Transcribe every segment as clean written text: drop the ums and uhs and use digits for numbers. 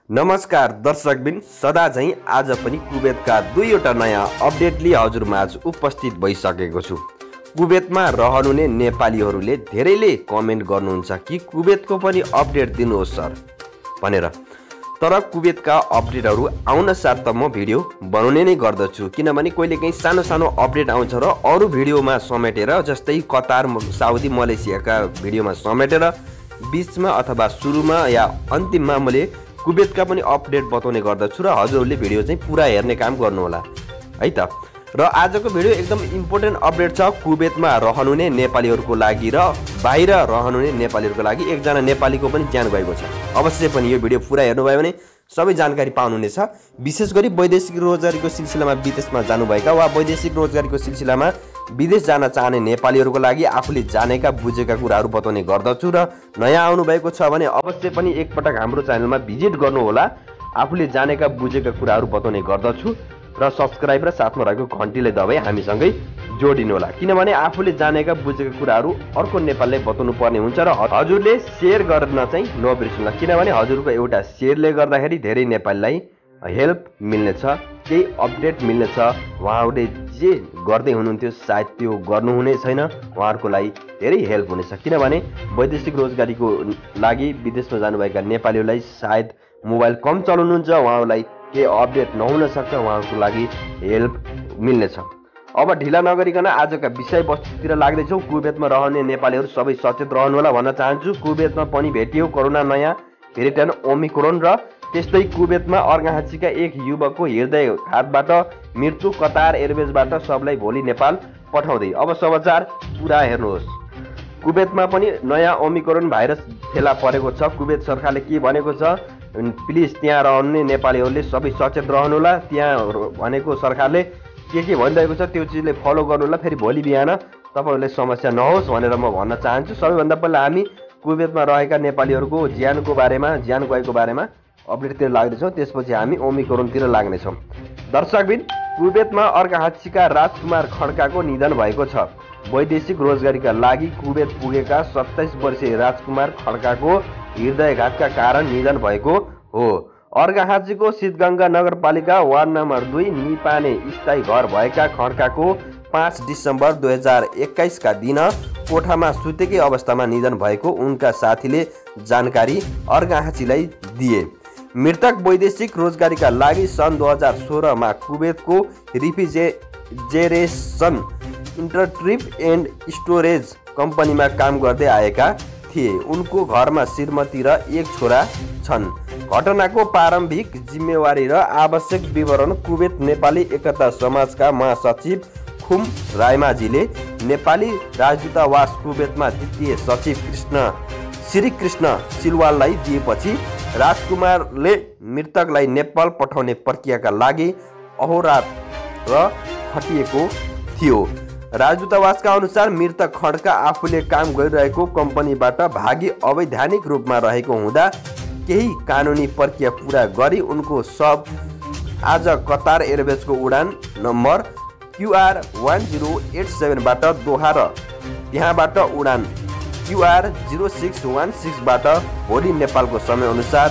नमस्कार दर्शकबिन, सदा झैं आज पनि कुवेतका दुईवटा नयाँ अपडेट लिई हजुरमाझ उपस्थित भइसकेको छु। कुवेतमा रहनुहुने नेपालीहरूले धेरैले कमेन्ट गर्नुहुन्छ कि कुवेतको पनि अपडेट दिनुहोस् सर भनेर। तर कुवेतका अपडेटहरू आउन साथ त म भिडियो बनाउने नै गर्दछु, किनभने कहिलेकाहीँ सानो सानो अपडेट आउँछ र अरू भिडियोमा समेटेर, जस्तै कतार, साउदी, मलेसियाका भिडियोमा समेटेर बीचमा अथवा सुरुमा या अन्तिममा मैले कुवेतका पनि अपडेट बताउने गर्दछु र हजुरहरूले भिडियो चाहिँ पुरा हेर्ने काम गर्नुहोला है त। र आजको भिडियो एकदम इम्पोर्टेन्ट अपडेट छ कुवेतमा रहनुहुने नेपालीहरूको लागि र बाहिर रहनुहुने नेपालीहरूको लागि। एकजना नेपालीको पनि ज्यान गएको छ। अवश्य पनि यो भिडियो पुरा हेर्नुभयो भने सबै जानकारी पाउनुहुनेछ। विशेष गरी वैदेशिक रोजगारीको सिलसिलामा विदेशमा जानुभएका वा वैदेशिक रोजगारीको सिलसिलामा विदेश जान चाहने नेपालीहरूको लागि आफूले जानेका बुझेका कुराहरू बताउने गर्दछु। र नयाँ आउनुभएको छ भने अवश्य पनि एकपटक हाम्रो च्यानलमा भिजिट गर्नुहोला। आफूले जानेका बुझेका कुराहरू बताउने गर्दछु र सब्सक्राइब र साथमा रहेको घन्टीलाई दबाई हामीसँगै जोडिनुहोला, किनभने आफूले जानेका बुझेका कुराहरू अर्को नेपालीलाई बताउनु पर्ने हुन्छ। र हजुरले सेयर गर्न चाहिँ नबिर्सनुहोला, किनभने हजुरको एउटा सेयरले गर्दाखेरि धेरै नेपालीलाई हेल्प मिल्नेछ, केही अपडेट मिल्नेछ। उहाँहरूले जे गर्दै हुनुहुन्थ्यो सायद त्यो गर्नुहुने छैन, उहाँहरूको लागि धेरै हेल्प हुनेछ। किनभने वैदेशिक रोजगारीको लागि विदेशमा जानुभएका नेपालीहरूलाई सायद मोबाइल कम चलाउनुहुन्छ, उहाँहरूलाई केही अपडेट नहुन सक्छ, उहाँहरूको लागि हेल्प मिल्नेछ। अब ढिला नगरिकन आजका विषयवस्तुतिर लाग्दैछौँ। कुवेतमा रहने नेपालीहरू सबै सचेत रहनुहोला भन्न चाहन्छु। कुवेतमा पनि भेटियो कोरोना नयाँ भेरिएन्ट ओमिक्रोन र त्यस्तै कुवेतमा अर्घाखाँचीका एक युवकको हृदयघातबाट मृत्यु। कतार एयरवेजबाट सबलाई भोलि नेपाल पठाउँदै। अब समाचार पुरा हेर्नुहोस्। कुवेतमा पनि नयाँ ओमिक्रोन भाइरस फेला परेको छ। कुवेत सरकारले के भनेको छ, प्लिज त्यहाँ रहने नेपालीहरूले सबै सचेत रहनुहोला। त्यहाँ भनेको सरकारले के भनिरहेको छ त्यो चिजले फलो गर्नुहोला, फेरि भोलि बिहान तपाईँहरूलाई समस्या नहोस् भनेर म भन्न चाहन्छु। सबैभन्दा पहिला हामी कुवेतमा रहेका नेपालीहरूको ज्यानको बारेमा, ज्यान गएको बारेमा अपडेटतिर लाग्दैछौँ, त्यसपछि हामी ओमिक्रोनतिर लाग्नेछौँ। दर्शकबिन, कुवेतमा अर्घाखाँचीका राजकुमार खड्काको निधन भएको छ। वैदेशिक रोजगारीका लागि कुवेत पुगेका 27 वर्षीय राजकुमार खड्काको हृदयघातका कारण निधन भएको हो। अर्घाखाँचीको सिद्धगङ्गा नगरपालिका वार्ड नम्बर 2 निपाने स्थायी घर भएका खड्काको 5 डिसेम्बर 2021 का दिन कोठामा सुतेकै अवस्थामा निधन भएको उनका साथीले जानकारी अर्घाखाँचीलाई दिए। मृतक वैदेशिक रोजगारीका लागि सन् 2016 मा कुवेतको रिफ्रिजेरेसन इन्टरट्रिप एन्ड स्टोरेज कम्पनीमा काम गर्दै आएका थिए। उनको घरमा श्रीमती र एक छोरा छन्। घटनाको प्रारम्भिक जिम्मेवारी र आवश्यक विवरण कुवेत नेपाली एकता समाजका महासचिव खुम रायमाझीले नेपाली राजदूतावास कुवेतमा द्वितीय सचिव श्री कृष्ण सिलवाललाई दिएपछि राजकुमारले मृतकलाई नेपाल पठाउने प्रक्रियाका लागि अहोरात्र खटिएको थियो। राजदूतावासका अनुसार मृतक खड्का आफूले काम गरिरहेको कम्पनीबाट भागी अवैधानिक रूपमा रहेको हुँदा केही कानुनी प्रक्रिया पूरा गरी उनको शव आज कतार एयरवेजको उडान नम्बर QR 1087 बाट दोहा र त्यहाँबाट उडान QR 0616 बाट भोलि नेपालको समयअनुसार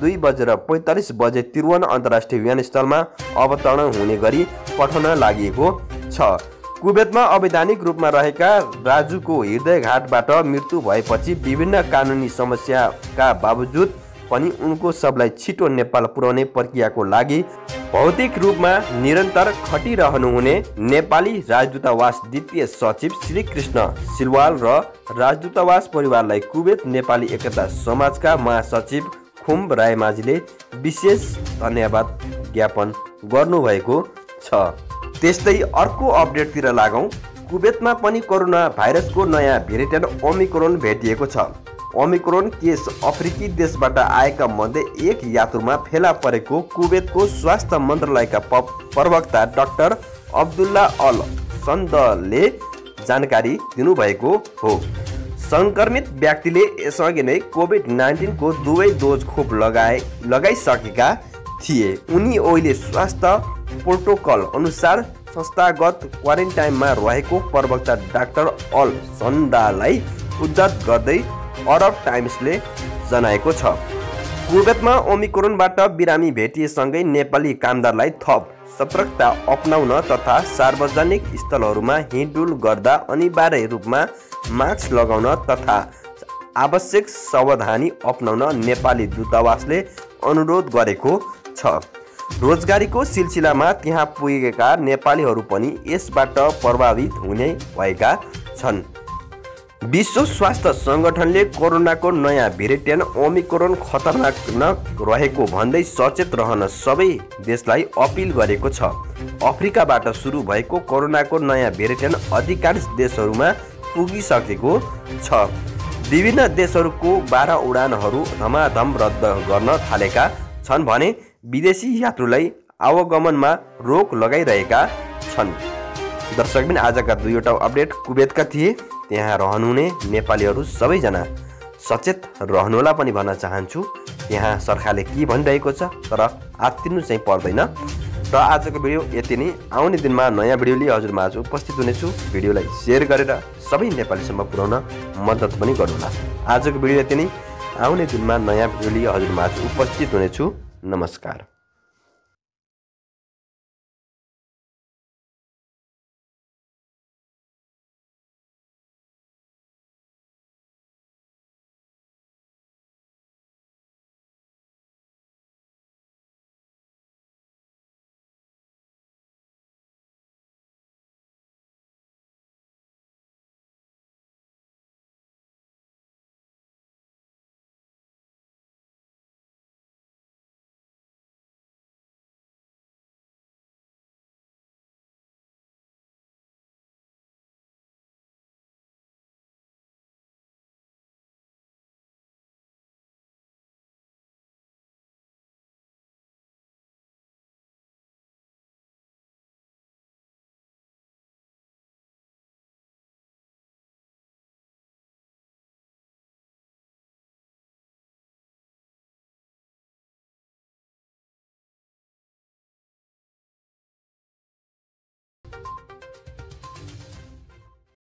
2:45 त्रिभुवन अन्तर्राष्ट्रिय विमानस्थलमा अवतरण हुने गरी पठाउन लागि छ। कुवेतमा अवैधानिक रूपमा रहेका राजुको हृदयघातबाट मृत्यु भएपछि विभिन्न कानुनी समस्याका बावजुद पनि उनको शवलाई छिटो नेपाल पुर्याउने प्रक्रियाको लागि भौतिक रूपमा निरन्तर खटिरहनुहुने नेपाली राजदूतावास द्वितीय सचिव श्री कृष्ण सिलवाल र राजदूतावास परिवारलाई कुवेत नेपाली एकता समाजका महासचिव खुम रायमाझीले विशेष धन्यवाद ज्ञापन गर्नुभएको छ। त्यस्तै अर्को अपडेटतिर लागौँ। कुवेतमा पनि कोरोना भाइरसको नयाँ भेरिएन्ट ओमिक्रोन भेटिएको छ। ओमिक्रोन केस अफ्रिकी देशबाट आएका मध्ये एक यात्रुमा फेला परेको कुवेतको स्वास्थ्य मन्त्रालयका प्रवक्ता डाक्टर अब्दुल्ला अल सन्दले जानकारी दिनुभएको हो। सङ्क्रमित व्यक्तिले यसअघि नै कोभिड-19 को दुवै डोज खोप लगाइसकेका थिए। उनी अहिले स्वास्थ्य प्रोटोकल अनुसार संस्थागत क्वारेन्टाइनमा रहेको प्रवक्ता डाक्टर अल सन्दालाई उद्धत गर्दै अरब टाइम्सले जनाएको छ। कुवेतमा ओमिक्रोनबाट बिरामी भेटिएसँगै नेपाली कामदारलाई थप सतर्कता अपनाउन तथा सार्वजनिक स्थलहरूमा हिँडडुल गर्दा अनिवार्य रूपमा मास्क लगाउन तथा आवश्यक सावधानी अपनाउन नेपाली दूतावासले अनुरोध गरेको छ। रोजगारीको सिलसिलामा त्यहाँ पुगेका नेपालीहरू पनि यसबाट प्रभावित हुने भएका छन्। विश्व स्वास्थ्य सङ्गठनले कोरोनाको नयाँ भेरिएन्ट ओमिक्रोन खतरनाक रहेको भन्दै सचेत रहन सबै देशलाई अपिल गरेको छ। अफ्रिकाबाट सुरु भएको कोरोनाको नयाँ भेरिएन्ट अधिकांश देशहरूमा पुगिसकेको छ। विभिन्न देशहरूको 12 उडानहरू धमाधम रद्द गर्न थालेका छन् भने विदेशी यात्रुलाई आवागमनमा रोक लगाइरहेका छन्। दर्शकबिन आजका दुईवटा अपडेट कुवेतका थिए। त्यहाँ रहनुहुने नेपालीहरू सबैजना सचेत रहनुहोला पनि भन्न चाहन्छु। त्यहाँ सरकारले के भनिरहेको छ तर आत्तिनु चाहिँ पर्दैन। र आजको भिडियो यति नै। आउने दिनमा नयाँ भिडियो लिई हजुरमा आज उपस्थित हुनेछु। भिडियोलाई सेयर गरेर सबै नेपालीसम्म पुर्याउन मद्दत पनि गर्नुहोला। आजको भिडियो यति नै। आउने दिनमा नयाँ भिडियो लिई हजुरमा आज उपस्थित हुनेछु। नमस्कार।